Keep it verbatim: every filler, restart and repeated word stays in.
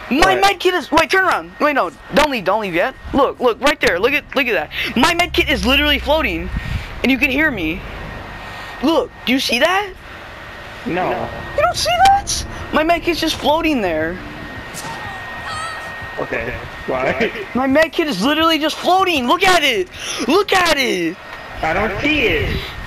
My What? med kit is. Wait, turn around. Wait, no, don't leave. Don't leave yet. Look, look, right there. Look at, look at that. My med kit is literally floating, and you can hear me. Look, do you see that? No. You don't see that? My med kit's just floating there. Okay. Why? My med kit is literally just floating. Look at it. Look at it. I don't see it.